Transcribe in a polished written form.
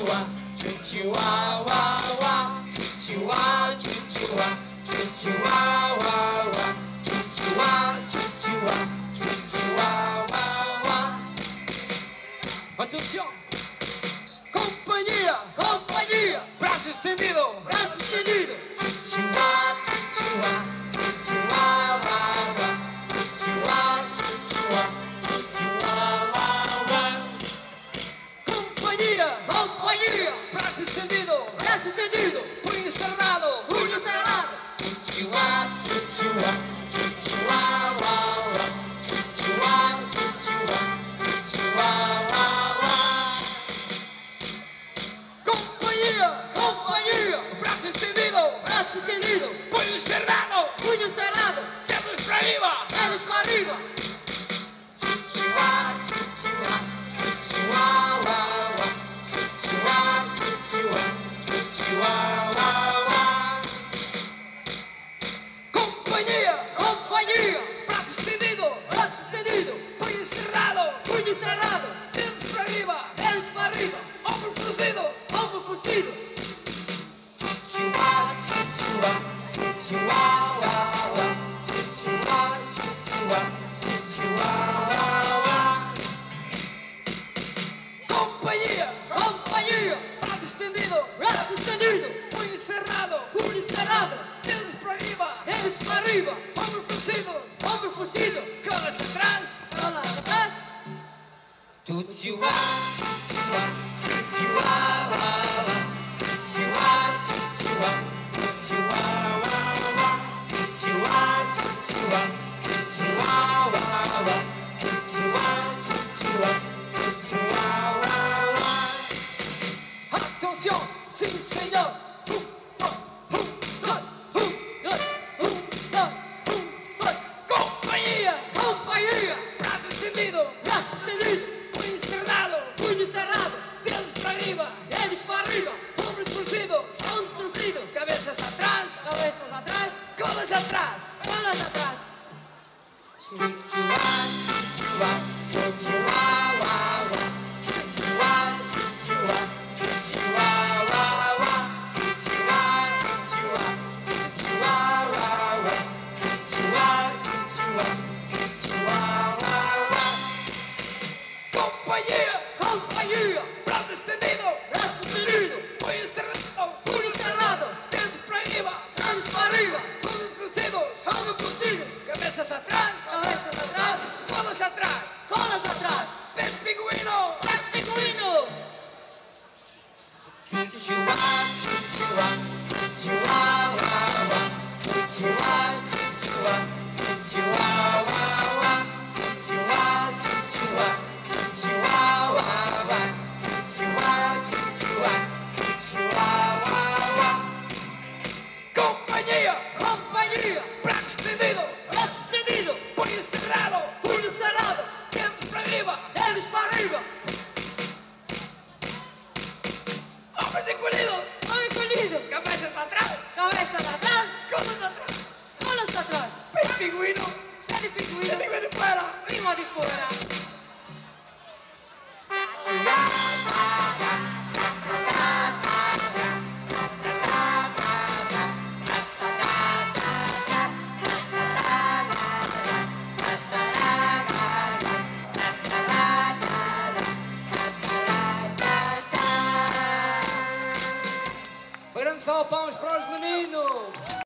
tchutchua, tchutchua, wa, wa, tchutchua, tchutchua, tchutchua, wa, wa, tchutchua, tchutchua, tchutchua, wa, wa. Atenção! Companhia, companhia, braço estendido, braço estendido. Tchutchua, tchutchua, tchutchua, wa, wa, tchutchua, tchutchua, tchutchua, wa, wa. Companhia, companhia, braço estendido, punho cerrado, tchutchua, tchutchua, tchutchua, wa, wa, tchutchua, tchutchua, tchutchua, wa, wa. Companhia, braço estendido, punho cerrado, dedos pra arriba, tchutchua, tchutchua, tchutchua, wa, wa, tchutchua, tchutchua, tchutchua, wa, wa. Companhia, braço estendido, punho cerrado, dedos pra arriba, ombros fruncidos. Tchutchua, tchutchua, tchutchua, wa, wa, tchutchua, tchutchua, tchutchua, wa, wa. Companhia, braço estendido, punho cerrado, dedos pra arriba, ombros fruncidos, colas atrás. Tchutchua, tchutchua, tchutchua, wa, wa, tchutchua, tchutchua, tchutchua, wa, wa, tchutchua, tchutchua, tchutchua, wa, wa, tchutchua, tchutchua, tchutchua, wa, wa. Atenção, sim senhor. Companhia, braço estendido, punho cerrado, dedos pra arriba, ombros torcidos, cabeças atrás, colas atrás. Tchutchua, tchutchua, tchutchua, wa, wa, tchutchua, tchutchua, tchutchua, wa, wa, tchutchua, tchutchua, tchutchua, wa, wa, tchutchua, tchutchua, tchutchua, wa, wa. Companhia, braço estendido, punho cerrado, dedos pra arriba, ombros torcidos, cabeças atrás, colas atrás, pés pinguino. Tchutchua, tchutchua, tchutchua, wa, wa, tchutchua, tchutchua, tchutchua, wa, wa, tchutchua, tchutchua, tchutchua, wa, wa, tchutchua, tchutchua, tchutchua, wa, wa. Companhia, braço estendido, punho cerrado, dedos pra arriba, ombros encolhidos, cabeças atrás, colas atrás, pé de pinguino, língua de fora. Grande salve, palmas para os meninos!